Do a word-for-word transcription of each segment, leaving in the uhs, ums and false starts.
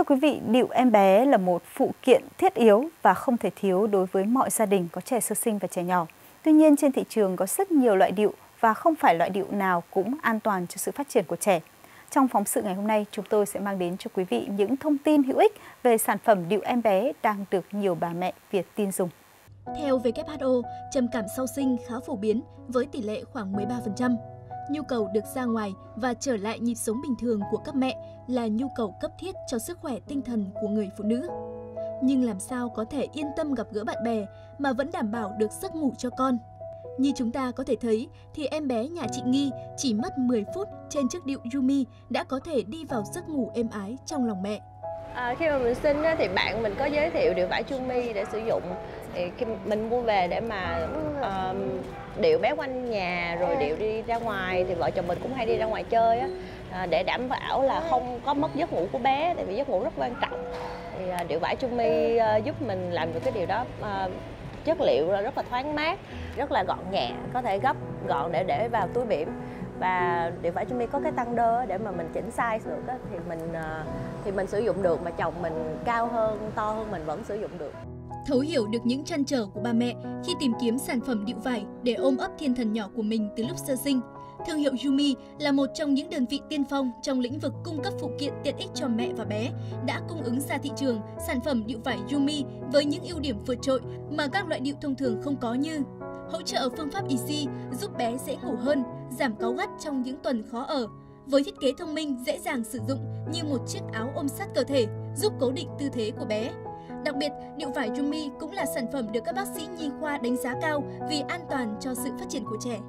quý vị, điệu em bé là một phụ kiện thiết yếu và không thể thiếu đối với mọi gia đình có trẻ sơ sinh và trẻ nhỏ. Tuy nhiên, trên thị trường có rất nhiều loại điệu và không phải loại điệu nào cũng an toàn cho sự phát triển của trẻ. Trong phóng sự ngày hôm nay, chúng tôi sẽ mang đến cho quý vị những thông tin hữu ích về sản phẩm điệu em bé đang được nhiều bà mẹ Việt tin dùng. Theo W H O, trầm cảm sau sinh khá phổ biến với tỷ lệ khoảng mười ba phần trăm. Nhu cầu được ra ngoài và trở lại nhịp sống bình thường của các mẹ là nhu cầu cấp thiết cho sức khỏe tinh thần của người phụ nữ. Nhưng làm sao có thể yên tâm gặp gỡ bạn bè mà vẫn đảm bảo được giấc ngủ cho con? Như chúng ta có thể thấy thì em bé nhà chị Nghi chỉ mất mười phút trên chiếc điệu Yumi đã có thể đi vào giấc ngủ êm ái trong lòng mẹ. À, khi mà mình sinh thì bạn mình có giới thiệu điệu vải Yumi để sử dụng. Thì khi mình mua về để mà uh, điệu bé quanh nhà rồi điệu đi ra ngoài, thì vợ chồng mình cũng hay đi ra ngoài chơi á, uh, để đảm bảo là không có mất giấc ngủ của bé, tại vì giấc ngủ rất quan trọng. Thì uh, điệu vải Yumi uh, giúp mình làm được cái điều đó. Uh, chất liệu rất là thoáng mát, rất là gọn nhẹ, có thể gấp gọn để để vào túi bỉm. Và điệu vải Yumi có cái tăng đơ để mà mình chỉnh size được á, thì mình thì mình sử dụng được, mà chồng mình cao hơn, to hơn mình vẫn sử dụng được. Thấu hiểu được những trăn trở của bà mẹ khi tìm kiếm sản phẩm điệu vải để ôm ấp thiên thần nhỏ của mình từ lúc sơ sinh, thương hiệu Yumi là một trong những đơn vị tiên phong trong lĩnh vực cung cấp phụ kiện tiện ích cho mẹ và bé, đã cung ứng ra thị trường sản phẩm điệu vải Yumi với những ưu điểm vượt trội mà các loại điệu thông thường không có, như hỗ trợ phương pháp easy giúp bé dễ ngủ hơn, giảm cáu gắt trong những tuần khó ở, với thiết kế thông minh dễ dàng sử dụng như một chiếc áo ôm sát cơ thể giúp cố định tư thế của bé. Đặc biệt, điệu vải Yumi cũng là sản phẩm được các bác sĩ nhi khoa đánh giá cao vì an toàn cho sự phát triển của trẻ.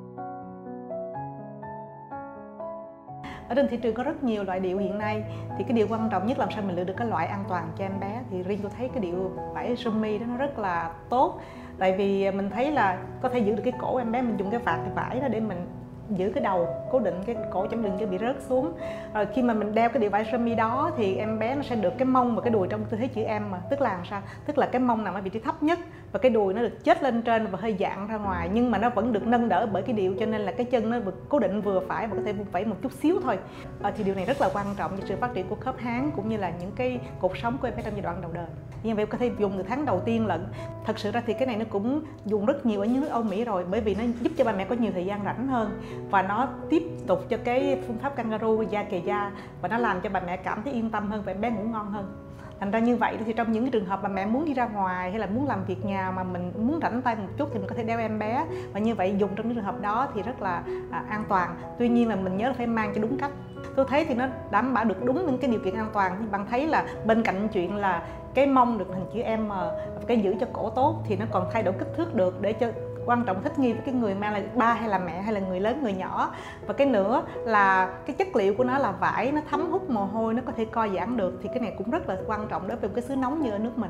Ở trên thị trường có rất nhiều loại điệu hiện nay, thì cái điều quan trọng nhất làm sao mình lựa được cái loại an toàn cho em bé. Thì riêng tôi thấy cái điệu vải Yumi đó nó rất là tốt, tại vì mình thấy là có thể giữ được cái cổ em bé, mình dùng cái vạt cái vải đó để mình giữ cái đầu, cố định cái cổ cho đừng cho bị rớt xuống. Rồi khi mà mình đeo cái điệu vải Yumi đó thì em bé nó sẽ được cái mông và cái đùi trong tư thế chữ M, mà tức là sao? Tức là cái mông nằm ở vị trí thấp nhất và cái đùi nó được chết lên trên và hơi dạng ra ngoài, nhưng mà nó vẫn được nâng đỡ bởi cái điệu, cho nên là cái chân nó được cố định vừa phải và có thể vung vẩy một chút xíu thôi. À, thì điều này rất là quan trọng cho sự phát triển của khớp háng cũng như là những cái cột sống của em bé trong giai đoạn đầu đời. Như vậy có thể dùng từ tháng đầu tiên lận. Thật sự ra thì cái này nó cũng dùng rất nhiều ở những nước Âu Mỹ rồi, bởi vì nó giúp cho ba mẹ có nhiều thời gian rảnh hơn, và nó tiếp tục cho cái phương pháp kangaroo da kề da, và nó làm cho bà mẹ cảm thấy yên tâm hơn và em bé ngủ ngon hơn. Thành ra như vậy thì trong những cái trường hợp bà mẹ muốn đi ra ngoài hay là muốn làm việc nhà mà mình muốn rảnh tay một chút thì mình có thể đeo em bé, và như vậy dùng trong những trường hợp đó thì rất là à, an toàn. Tuy nhiên là mình nhớ là phải mang cho đúng cách. Tôi thấy thì nó đảm bảo được đúng những cái điều kiện an toàn. Thì bạn thấy là bên cạnh chuyện là cái mông được hình chữ M, cái giữ cho cổ tốt, thì nó còn thay đổi kích thước được để cho quan trọng thích nghi với cái người mang là ba hay là mẹ hay là người lớn người nhỏ. Và cái nữa là cái chất liệu của nó là vải, nó thấm hút mồ hôi, nó có thể co giãn được, thì cái này cũng rất là quan trọng đối với một cái xứ nóng như ở nước mình.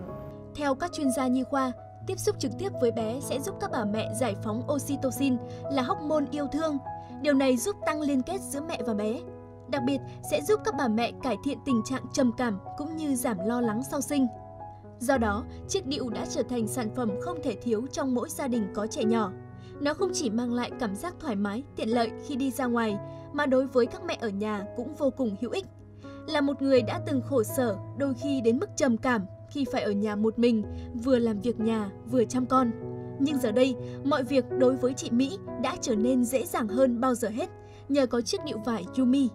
Theo các chuyên gia nhi khoa, tiếp xúc trực tiếp với bé sẽ giúp các bà mẹ giải phóng oxytocin là hormone yêu thương. Điều này giúp tăng liên kết giữa mẹ và bé. Đặc biệt sẽ giúp các bà mẹ cải thiện tình trạng trầm cảm cũng như giảm lo lắng sau sinh. Do đó, chiếc điệu đã trở thành sản phẩm không thể thiếu trong mỗi gia đình có trẻ nhỏ. Nó không chỉ mang lại cảm giác thoải mái, tiện lợi khi đi ra ngoài, mà đối với các mẹ ở nhà cũng vô cùng hữu ích. Là một người đã từng khổ sở, đôi khi đến mức trầm cảm khi phải ở nhà một mình, vừa làm việc nhà, vừa chăm con. Nhưng giờ đây, mọi việc đối với chị Mỹ đã trở nên dễ dàng hơn bao giờ hết, nhờ có chiếc điệu vải Yumi.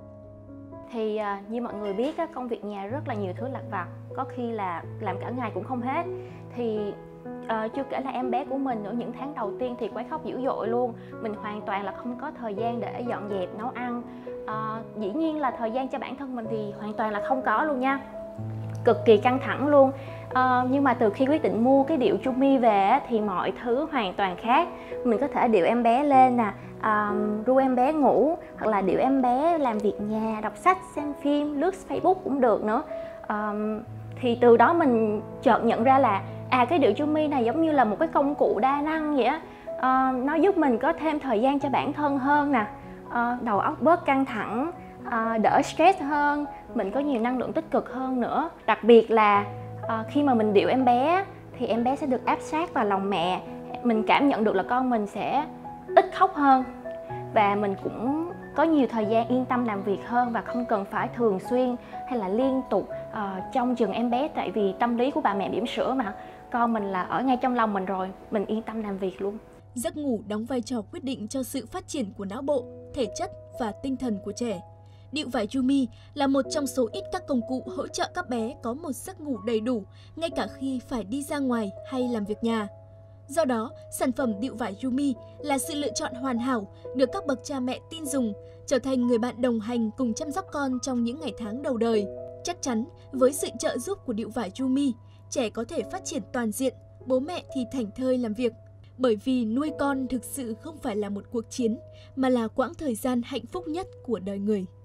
Thì uh, như mọi người biết, công việc nhà rất là nhiều thứ lặt vặt, có khi là làm cả ngày cũng không hết. Thì uh, chưa kể là em bé của mình ở những tháng đầu tiên thì quấy khóc dữ dội luôn. Mình hoàn toàn là không có thời gian để dọn dẹp, nấu ăn. uh, Dĩ nhiên là thời gian cho bản thân mình thì hoàn toàn là không có luôn nha. Cực kỳ căng thẳng luôn. Uh, nhưng mà từ khi quyết định mua cái điệu Yumi về thì mọi thứ hoàn toàn khác. Mình có thể điệu em bé lên nè, uh, ru em bé ngủ, hoặc là điệu em bé làm việc nhà, đọc sách, xem phim, lướt Facebook cũng được nữa. Uh, thì từ đó mình chợt nhận ra là à cái điệu Yumi này giống như là một cái công cụ đa năng vậy á. Uh, nó giúp mình có thêm thời gian cho bản thân hơn nè, uh, đầu óc bớt căng thẳng, uh, đỡ stress hơn, mình có nhiều năng lượng tích cực hơn nữa. Đặc biệt là uh, khi mà mình điệu em bé thì em bé sẽ được áp sát vào lòng mẹ. Mình cảm nhận được là con mình sẽ ít khóc hơn, và mình cũng có nhiều thời gian yên tâm làm việc hơn, và không cần phải thường xuyên hay là liên tục Ờ, trong chừng em bé, tại vì tâm lý của bà mẹ bỉm sữa mà, con mình là ở ngay trong lòng mình rồi, mình yên tâm làm việc luôn. Giấc ngủ đóng vai trò quyết định cho sự phát triển của não bộ, thể chất và tinh thần của trẻ. Đệu vải Yumi là một trong số ít các công cụ hỗ trợ các bé có một giấc ngủ đầy đủ, ngay cả khi phải đi ra ngoài hay làm việc nhà. Do đó, sản phẩm đệu vải Yumi là sự lựa chọn hoàn hảo được các bậc cha mẹ tin dùng, trở thành người bạn đồng hành cùng chăm sóc con trong những ngày tháng đầu đời. Chắc chắn, với sự trợ giúp của đệu vải Yumi, trẻ có thể phát triển toàn diện, bố mẹ thì thảnh thơi làm việc. Bởi vì nuôi con thực sự không phải là một cuộc chiến, mà là quãng thời gian hạnh phúc nhất của đời người.